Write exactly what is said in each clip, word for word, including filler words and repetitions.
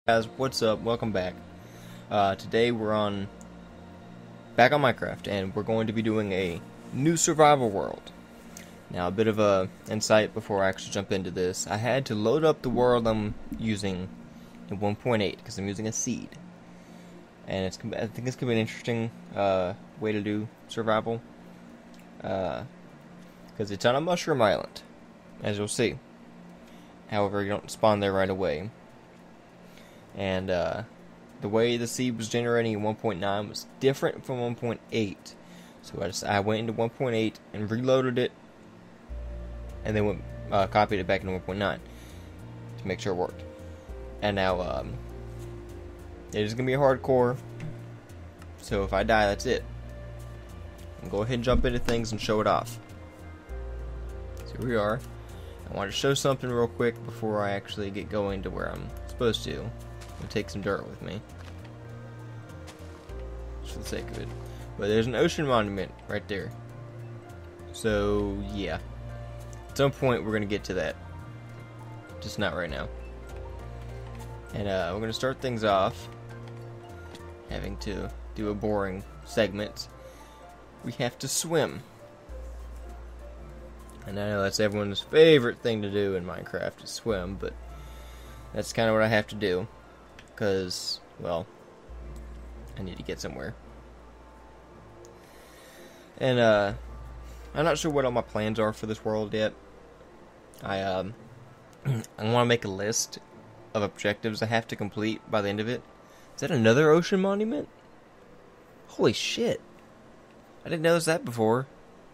Guys, what's up? Welcome back. Uh, today we're on back on Minecraft, and we're going to be doing a new survival world. Now, a bit of a insight before I actually jump into this. I had to load up the world I'm using in one point eight because I'm using a seed, and it's I think it's gonna be an interesting uh, way to do survival because uh, it's on a mushroom island, as you'll see. However, you don't spawn there right away. And uh, the way the seed was generating in one point nine was different from one point eight. So I just I went into one point eight and reloaded it, and then went uh, copied it back into one point nine to make sure it worked. And now um, it is gonna be hardcore. So if I die, that's it. I'll go ahead and jump into things and show it off. So here we are. I want to show something real quick before I actually get going to where I'm supposed to. I'll take some dirt with me, just for the sake of it. But there's an ocean monument right there. So yeah, at some point we're gonna get to that. Just not right now. And uh, we're gonna start things off having to do a boring segment. We have to swim. And I know that's everyone's favorite thing to do in Minecraft, is swim, but that's kind of what I have to do. Because, well, I need to get somewhere. And, uh, I'm not sure what all my plans are for this world yet. I, um, I want to make a list of objectives I have to complete by the end of it. Is that another ocean monument? Holy shit. I didn't notice that before.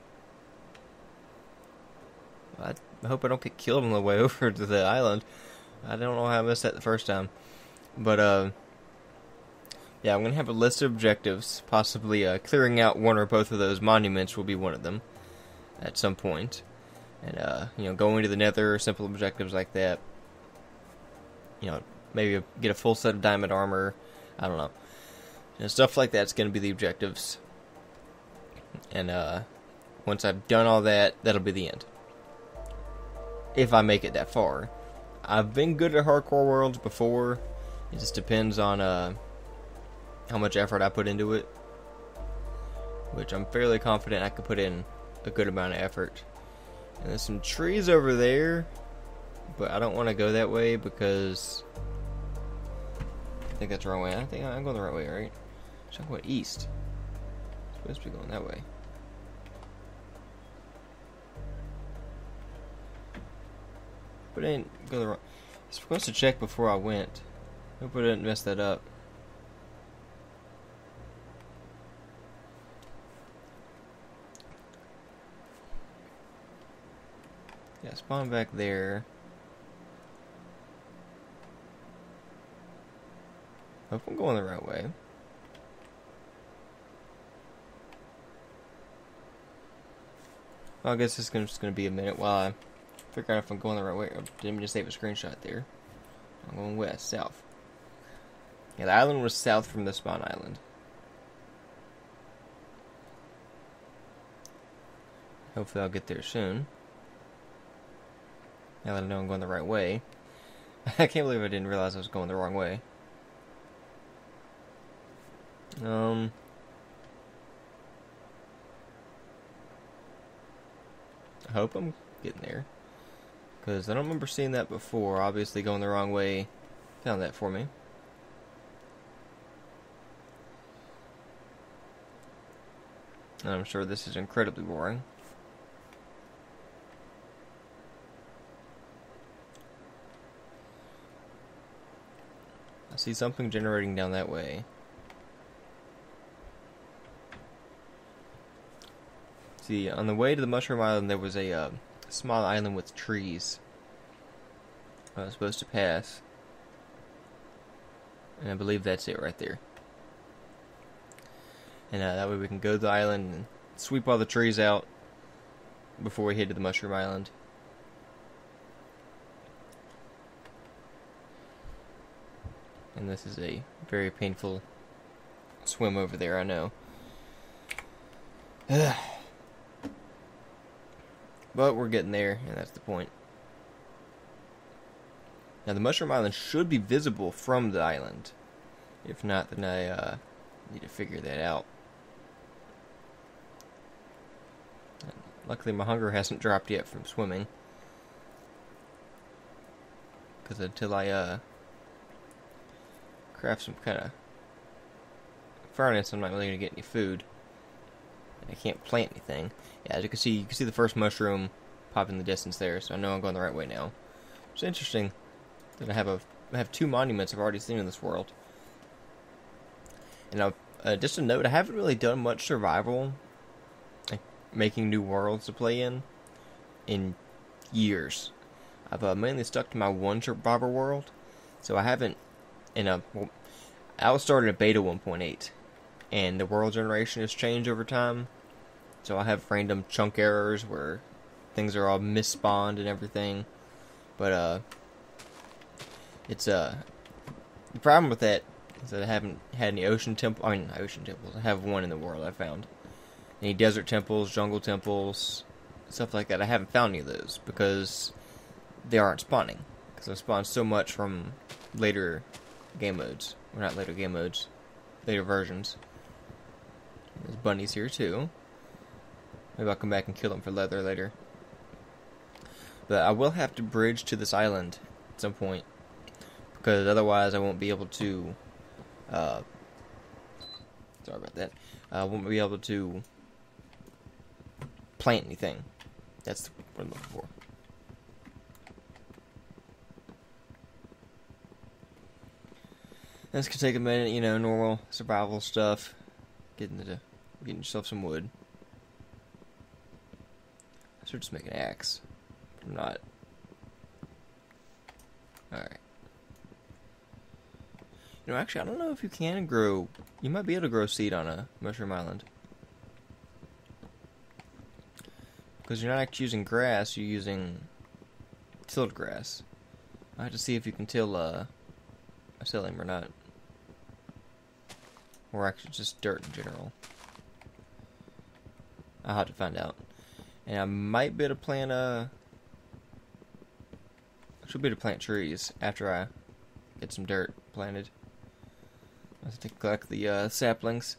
I hope I don't get killed on the way over to the island. I don't know how I missed that the first time. But, uh, yeah, I'm going to have a list of objectives. Possibly uh, clearing out one or both of those monuments will be one of them at some point. And, uh, you know, going to the nether, simple objectives like that. You know, maybe get a full set of diamond armor. I don't know. You know, stuff like that's going to be the objectives. And, uh, once I've done all that, that'll be the end. If I make it that far. I've been good at hardcore worlds before. It just depends on uh, how much effort I put into it. Which I'm fairly confident I could put in a good amount of effort. And there's some trees over there. But I don't want to go that way because I think that's the wrong way. I think I'm going the right way, right? Should I go east? I'm supposed to be going that way. But I didn't go the wrong. I was supposed to check before I went. Hope I didn't mess that up. Yeah, spawn back there. Hope I'm going the right way. Well, I guess it's gonna, just going to be a minute while I figure out if I'm going the right way. I didn't just save a screenshot there. I'm going west, south. Yeah, the island was south from the spawn island. Hopefully I'll get there soon. Now that I know I'm going the right way. I can't believe I didn't realize I was going the wrong way. Um... I hope I'm getting there. Because I don't remember seeing that before. Obviously going the wrong way found that for me. And I'm sure this is incredibly boring. I see something generating down that way. See, on the way to the Mushroom Island there was a uh, small island with trees I was supposed to pass. And I believe that's it right there. And uh, that way we can go to the island and sweep all the trees out before we head to the Mushroom Island. And this is a very painful swim over there, I know. But we're getting there, and that's the point. Now the Mushroom Island should be visible from the island. If not, then I uh, need to figure that out. Luckily my hunger hasn't dropped yet from swimming. Because until I uh, craft some kind of furnace, I'm not really going to get any food. And I can't plant anything. Yeah, as you can see, you can see the first mushroom pop in the distance there, so I know I'm going the right way now. It's interesting that I have a I have two monuments I've already seen in this world. And now, uh, just a note, I haven't really done much survival, like making new worlds to play in, in years. I've uh, mainly stuck to my one survival world, so I haven't, in a, well, I was started at beta one point eight, and the world generation has changed over time, so I have random chunk errors where things are all misspawned and everything, but, uh, it's, uh, the problem with that is that I haven't had any ocean temple, I mean, ocean temples, I have one in the world I found. Any desert temples, jungle temples, stuff like that, I haven't found any of those, because they aren't spawning. Because I've spawned so much from later game modes. Well, not later game modes, later versions. There's bunnies here too. Maybe I'll come back and kill them for leather later. But I will have to bridge to this island at some point, because otherwise I won't be able to, uh, sorry about that, I won't be able to plant anything. That's what I'm looking for. This could take a minute, you know, normal survival stuff. Getting the, getting yourself some wood. I should just make an axe. I'm not. Alright. You know, actually, I don't know if you can grow... You might be able to grow seed on a mushroom island. Because you're not actually using grass, you're using tilled grass. I have to see if you can till uh, a psyllium or not. Or actually just dirt in general. I'll have to find out. And I might be able to plant a... I should be able to plant trees after I get some dirt planted. I have to collect the uh, saplings.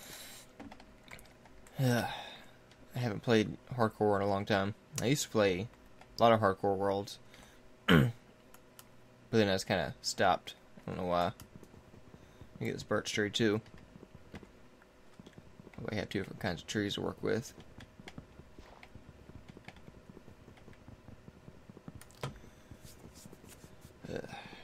I haven't played hardcore in a long time. I used to play a lot of hardcore worlds. But then I just kind of stopped. I don't know why. I get this birch tree too. I have two different kinds of trees to work with. Uh,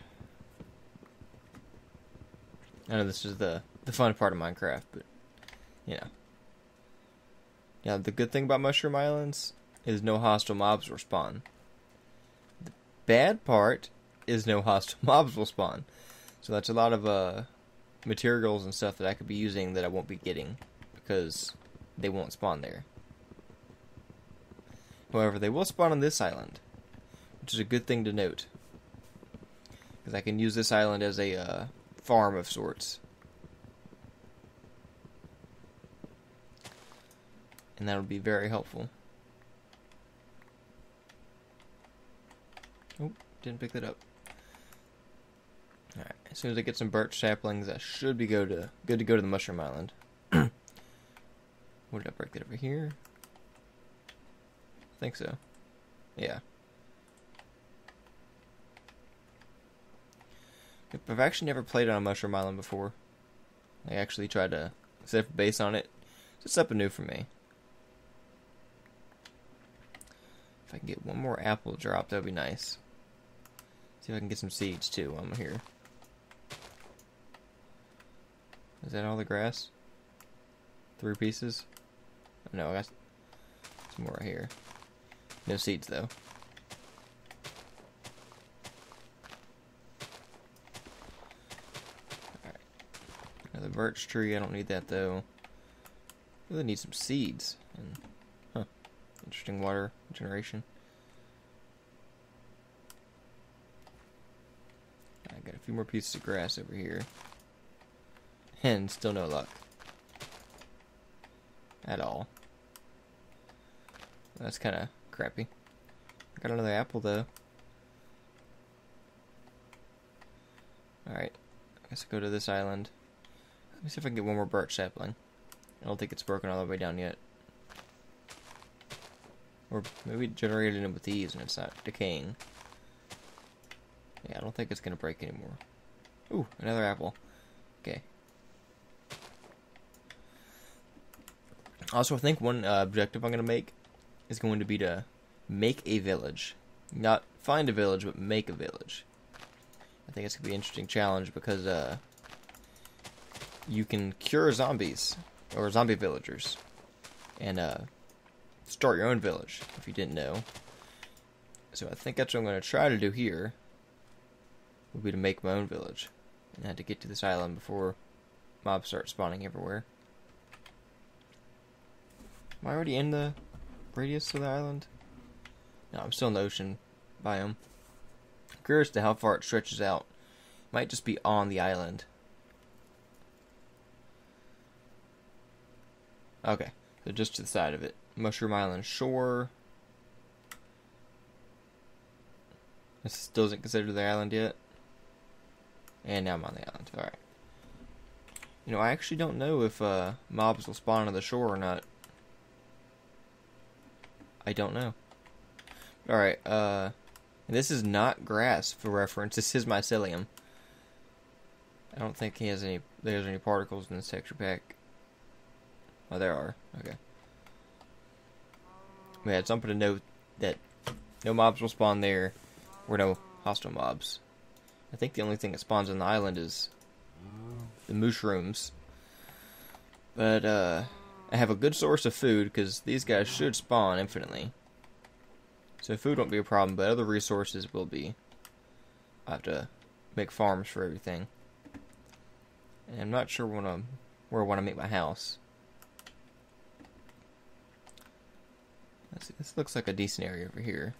I know this is the the fun part of Minecraft, but you know. Yeah, the good thing about Mushroom Islands is no hostile mobs will spawn. The bad part is no hostile mobs will spawn. So that's a lot of uh, materials and stuff that I could be using that I won't be getting, because they won't spawn there. However, they will spawn on this island, which is a good thing to note, because I can use this island as a uh, farm of sorts. And that would be very helpful. Oh, didn't pick that up. Alright, as soon as I get some birch saplings, I should be go to, good to go to the Mushroom Island. What did I break that over here? I think so. Yeah. Yep, I've actually never played on a Mushroom Island before. I actually tried to set up a base on it. It's something new for me. If I can get one more apple drop, that would be nice. See if I can get some seeds too while I'm here. Is that all the grass? Three pieces? No, I got some more right here. No seeds though. Alright. Another birch tree, I don't need that though. Really need some seeds. And, huh. Interesting water generation. I got a few more pieces of grass over here. And still no luck. At all. That's kind of crappy. Got another apple though. Alright, I guess I go to this island. Let me see if I can get one more birch sapling. I don't think it's broken all the way down yet. Or maybe it generated it with these and it's not decaying. Yeah, I don't think it's going to break anymore. Ooh, another apple. Okay. Also, I think one uh, objective I'm going to make is going to be to make a village. Not find a village, but make a village. I think it's going to be an interesting challenge because uh, you can cure zombies, or zombie villagers, and uh, start your own village, if you didn't know. So I think that's what I'm going to try to do here, would be to make my own village. And I had to get to this island before mobs start spawning everywhere. Am I already in the radius of the island? No, I'm still in the ocean biome. I'm curious to how far it stretches out. Might just be on the island. Okay, so just to the side of it. Mushroom Island shore. This still isn't considered the island yet. And now I'm on the island. Alright. You know, I actually don't know if uh, mobs will spawn on the shore or not. I don't know. Alright, uh... and this is not grass, for reference. This is mycelium. I don't think he has any... there's any particles in this texture pack. Oh, there are. Okay. We had something to note that no mobs will spawn there, or no hostile mobs. I think the only thing that spawns on the island is the mushrooms. But, uh, I have a good source of food, because these guys should spawn infinitely. So food won't be a problem, but other resources will be. I have to make farms for everything. And I'm not sure when I'm, where I want to make my house. Let's see, this looks like a decent area over here.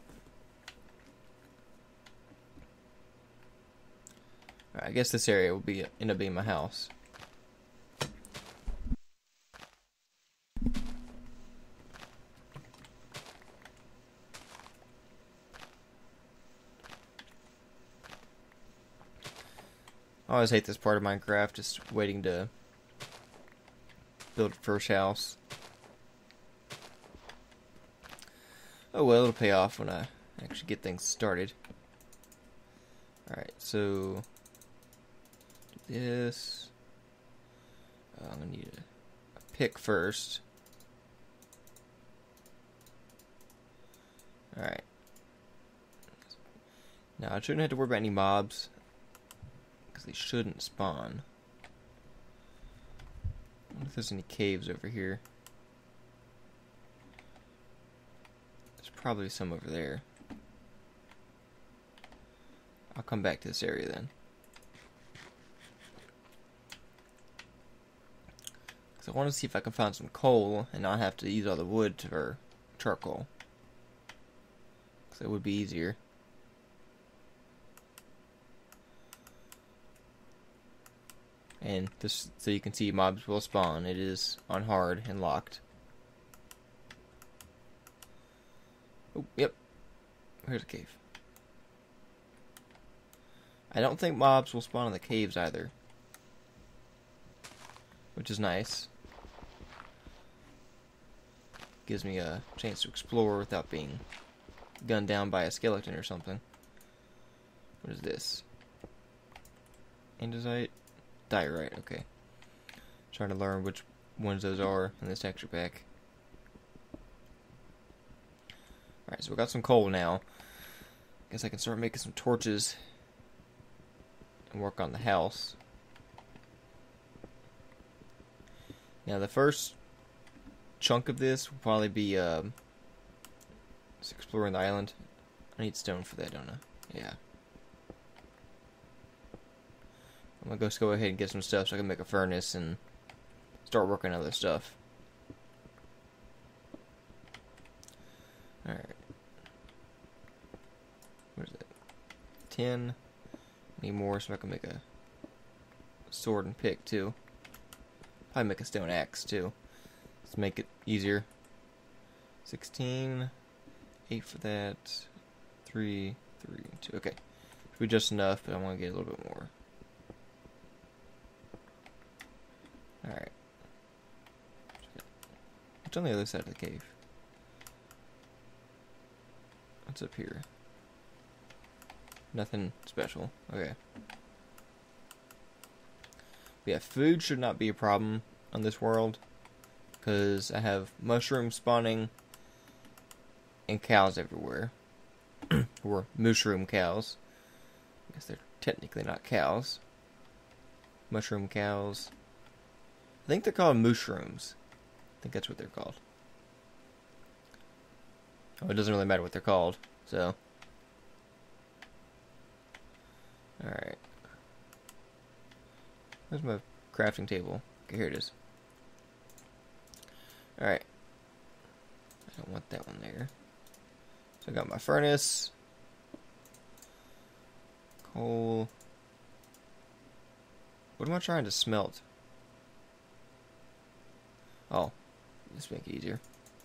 Alright, I guess this area will be end up being my house. I always hate this part of Minecraft, just waiting to build a first house. Oh well, it'll pay off when I actually get things started. Alright, so do this. Uh, I'm gonna need a, a pick first. Alright. Now I shouldn't have to worry about any mobs, because they shouldn't spawn. I wonder if there's any caves over here. There's probably some over there. I'll come back to this area then. Because I want to see if I can find some coal and not have to use all the wood for charcoal. Because it would be easier. And this, so you can see mobs will spawn. It is on hard and locked. Oh, yep. Here's a cave. I don't think mobs will spawn in the caves either, which is nice. Gives me a chance to explore without being gunned down by a skeleton or something. What is this? Andesite? Diorite, okay. Trying to learn which ones those are in this texture pack. Alright, so we got some coal now. Guess I can start making some torches and work on the house. Now the first chunk of this will probably be um, just exploring the island. I need stone for that, don't I? Yeah. I'm gonna go, just go ahead and get some stuff so I can make a furnace and start working on other stuff. Alright. What is it? ten. Need more so I can make a sword and pick too. Probably make a stone axe too. Let's make it easier. sixteen. eight for that. three. three. two. Okay. Should be just enough, but I want to get a little bit more. on the other side of the cave? What's up here? Nothing special. Okay. But yeah, food should not be a problem on this world, because I have mushrooms spawning and cows everywhere. Or mushroom cows. I guess they're technically not cows. Mushroom cows. I think they're called mushrooms. I think that's what they're called. Oh, it doesn't really matter what they're called, so. Alright. Where's my crafting table? Okay, here it is. Alright. I don't want that one there. So I got my furnace. Coal. What am I trying to smelt? Oh, this make it easier.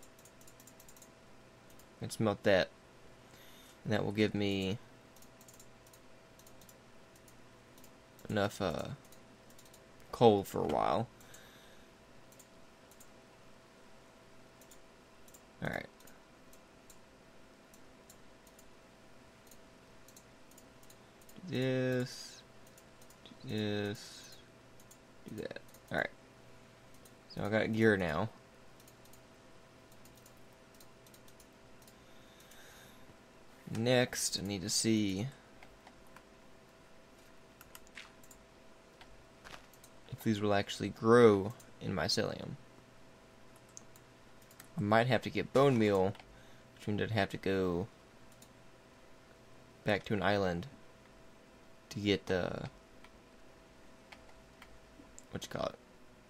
I can smelt that. And that will give me enough uh, coal for a while. Alright. Do this. Do this. Do that. Alright. So I got gear now. Next, I need to see if these will actually grow in mycelium. I might have to get bone meal, which means I'd have to go back to an island to get the uh, what you call it?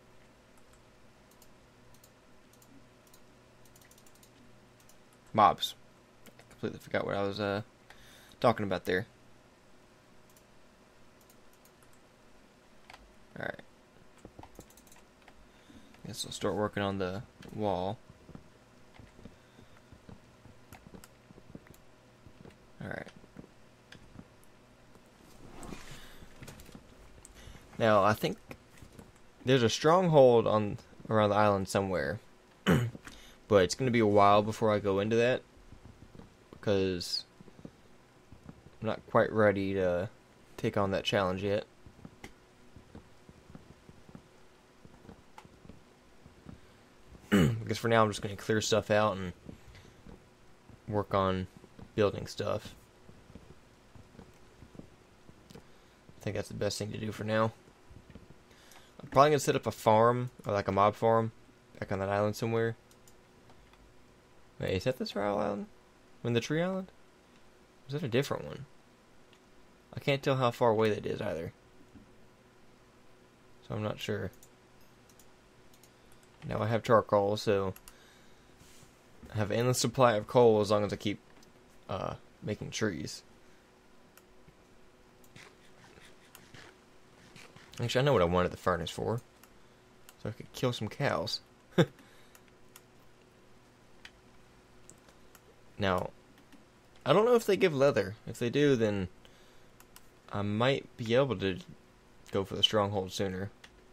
Mobs. I completely forgot what I was uh talking about there. Alright. Guess I'll start working on the wall. Alright. Now, I think there's a stronghold on around the island somewhere. But it's going to be a while before I go into that, because I'm not quite ready to take on that challenge yet. Because for now I'm just going to clear stuff out and work on building stuff. I think that's the best thing to do for now. I'm probably going to set up a farm, or like a mob farm, back on that island somewhere. Wait, is that the Spiral Island? I mean, the Tree Island? Or is that a different one? I can't tell how far away that is either. So I'm not sure. Now I have charcoal, so I have endless supply of coal as long as I keep uh, making trees. Actually, I know what I wanted the furnace for. So I could kill some cows. Now, I don't know if they give leather. If they do, then I might be able to go for the stronghold sooner.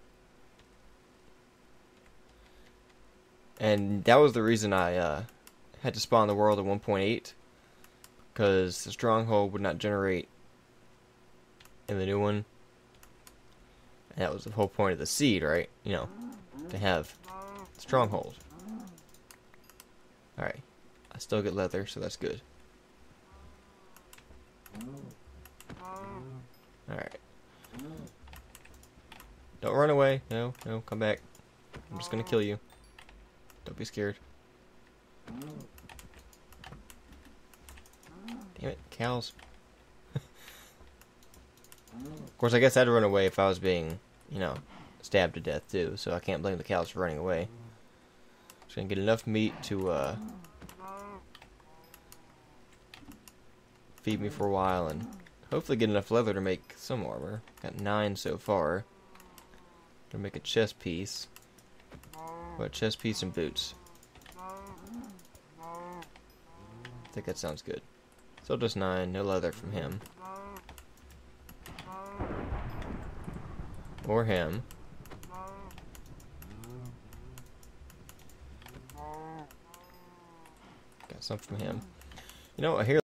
And that was the reason I uh, had to spawn the world at one point eight. Because the stronghold would not generate in the new one. And that was the whole point of the seed, right? You know, to have stronghold. Alright. I still get leather, so that's good. Alright. Don't run away. No, no, come back. I'm just gonna kill you. Don't be scared. Damn it, cows. Of course, I guess I'd run away if I was being, you know, stabbed to death too, so I can't blame the cows for running away. Just gonna get enough meat to, uh... feed me for a while and hopefully get enough leather to make some armor. Got nine so far. Gonna make a chest piece. What, chest piece and boots. I think that sounds good. So just nine, no leather from him. Or him. Got some from him. You know, here,